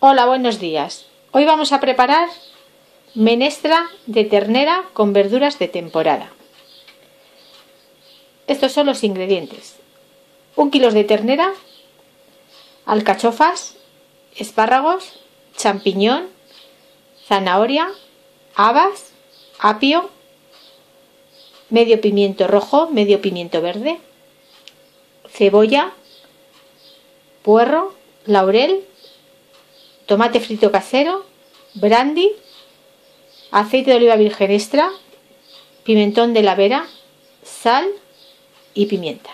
Hola, buenos días. Hoy vamos a preparar menestra de ternera con verduras de temporada. Estos son los ingredientes: 1 kilo de ternera, alcachofas, espárragos, champiñón, zanahoria, habas, apio, medio pimiento rojo, medio pimiento verde, cebolla, puerro, laurel, tomate frito casero, brandy, aceite de oliva virgen extra, pimentón de la Vera, sal y pimienta.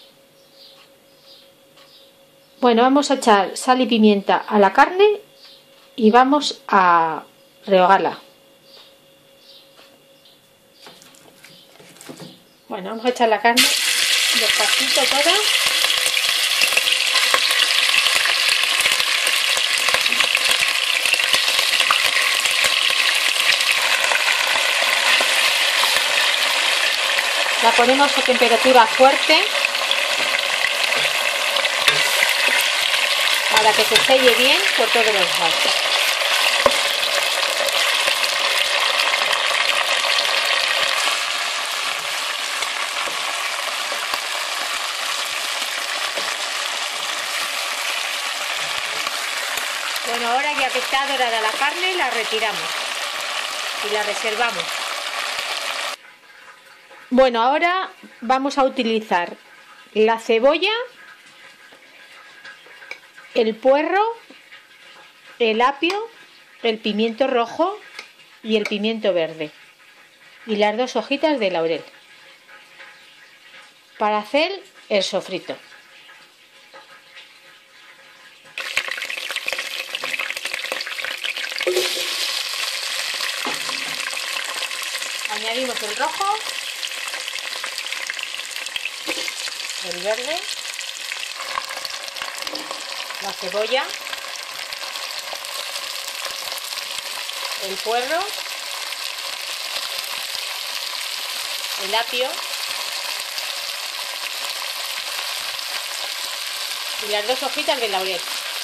Bueno, vamos a echar sal y pimienta a la carne y vamos a rehogarla. Bueno, vamos a echar la carne despacito toda. La ponemos a temperatura fuerte para que se selle bien por todos los lados. Bueno, ahora ya que está dorada la carne, la retiramos y la reservamos. Bueno, ahora vamos a utilizar la cebolla, el puerro, el apio, el pimiento rojo y el pimiento verde y las 2 hojitas de laurel para hacer el sofrito. Añadimos el rojo, el verde, la cebolla, el puerro, el apio y las 2 hojitas de laurel.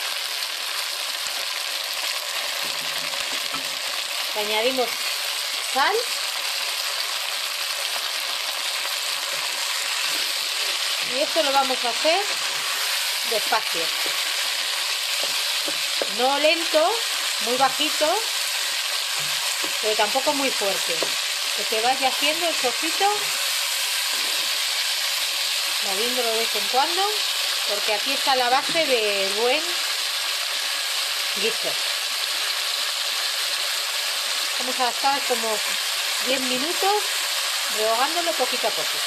Le añadimos sal y esto lo vamos a hacer despacio, no lento, muy bajito, pero tampoco muy fuerte, que se vaya haciendo el sofrito, moviéndolo de vez en cuando, porque aquí está la base de buen guiso. Vamos a estar como 10 minutos rehogándolo poquito a poco.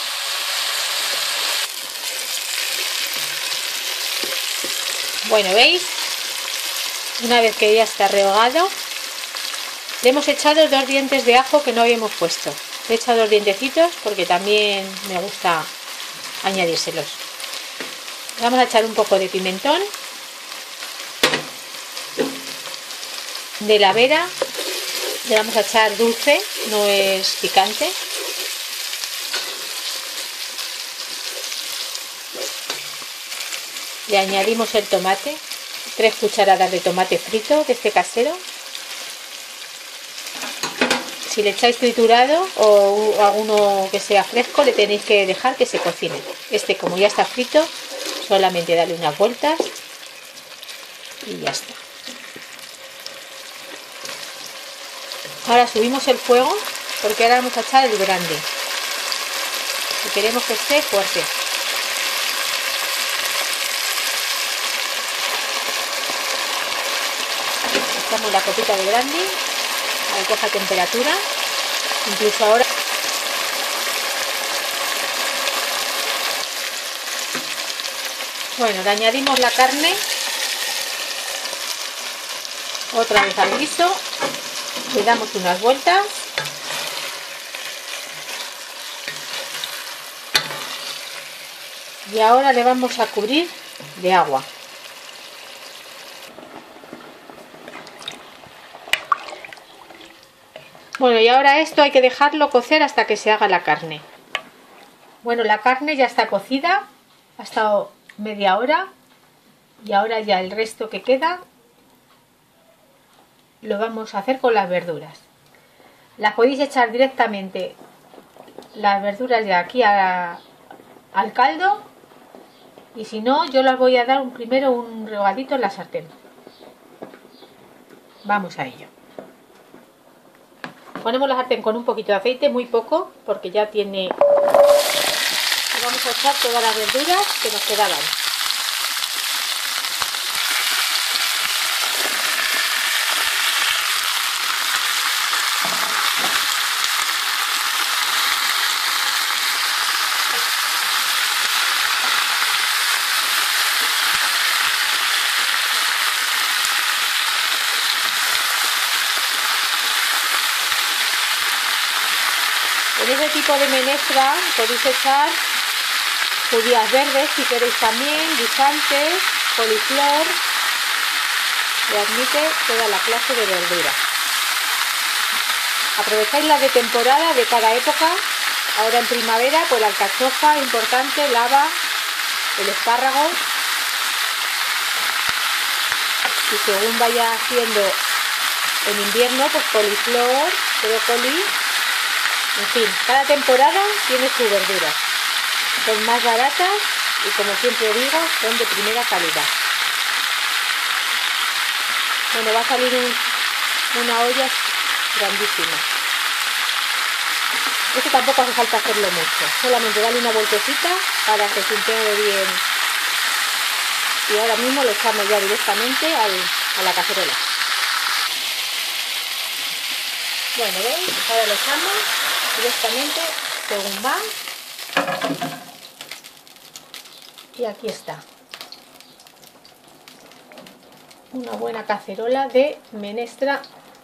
Bueno, ¿veis? Una vez que ya está rehogado, le hemos echado 2 dientes de ajo que no habíamos puesto. Le he echado 2 dientecitos porque también me gusta añadírselos. Vamos a echar un poco de pimentón, de la Vera, le vamos a echar dulce, no es picante. Le añadimos el tomate, 3 cucharadas de tomate frito de este casero. Si le echáis triturado o alguno que sea fresco, le tenéis que dejar que se cocine. Este, como ya está frito, solamente darle unas vueltas y ya está. Ahora subimos el fuego porque ahora vamos a echar el brandy y queremos que esté fuerte. Echamos la copita de brandy a que coja temperatura, incluso ahora. Bueno, le añadimos la carne otra vez al guiso, le damos unas vueltas y ahora le vamos a cubrir de agua. Bueno, y ahora esto hay que dejarlo cocer hasta que se haga la carne. Bueno, la carne ya está cocida, ha estado media hora y ahora ya el resto que queda lo vamos a hacer con las verduras. Las podéis echar directamente las verduras de aquí al caldo, y si no, yo las voy a dar primero un regadito en la sartén. Vamos a ello. Ponemos la sartén con un poquito de aceite, muy poco, porque ya tiene... Y vamos a echar todas las verduras que nos quedaban. En ese tipo de menestra podéis echar judías verdes si queréis también, guisantes, coliflor, y admite toda la clase de verduras. Aprovecháis las de temporada de cada época. Ahora en primavera, pues la alcachofa, importante, el haba, el espárrago. Y según vaya haciendo en invierno, pues coliflor, brócoli. En fin, cada temporada tiene sus verduras. Son más baratas y, como siempre digo, son de primera calidad. Bueno, va a salir una olla grandísima. Esto tampoco hace falta hacerlo mucho. Solamente darle una vueltecita para que se integre bien. Y ahora mismo lo echamos ya directamente a la cacerola. Bueno, ¿veis? Ahora lo echamos directamente según va, y aquí está una buena cacerola de menestra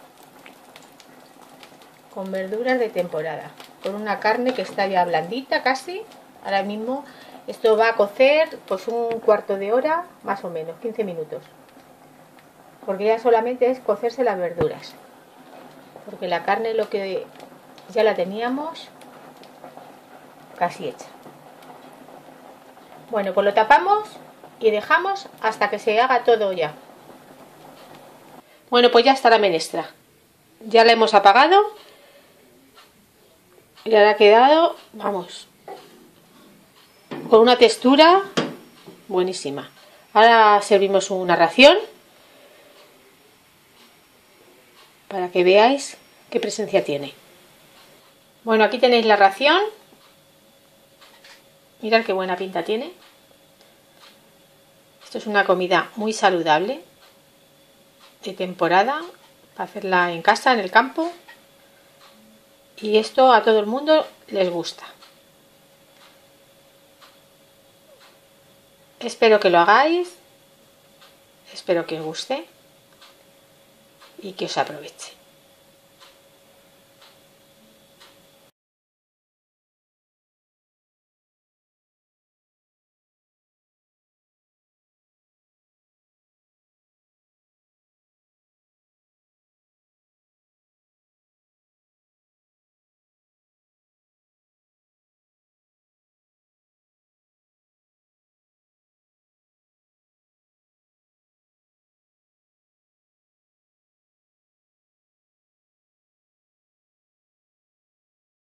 con verduras de temporada, con una carne que está ya blandita casi. Ahora mismo esto va a cocer pues un cuarto de hora, más o menos, 15 minutos, porque ya solamente es cocerse las verduras, porque la carne lo que ya la teníamos casi hecha. Bueno, pues lo tapamos y dejamos hasta que se haga todo ya. Bueno, pues ya está la menestra. Ya la hemos apagado. Y ahora ha quedado, vamos, con una textura buenísima. Ahora servimos una ración para que veáis qué presencia tiene. Bueno, aquí tenéis la ración. Mirad qué buena pinta tiene. Esto es una comida muy saludable, de temporada, para hacerla en casa, en el campo. Y esto a todo el mundo les gusta. Espero que lo hagáis. Espero que os guste y que os aproveche.